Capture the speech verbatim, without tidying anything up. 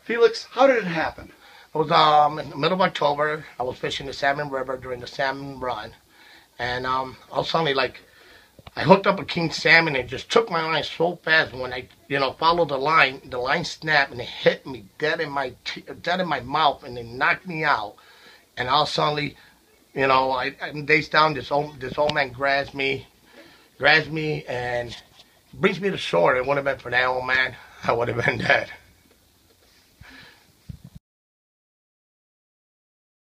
Felix, how did it happen? It was um in the middle of October. I was fishing the Salmon River during the salmon run, and um I was suddenly like I hooked up a king salmon and it just took my line so fast. When I you know followed the line, the line snapped and it hit me dead in my t- dead in my mouth and it knocked me out. And all suddenly, you know, I I'm days down. This old this old man grabs me, grabs me and brings me to shore. It would have been for that old man, I would have been dead.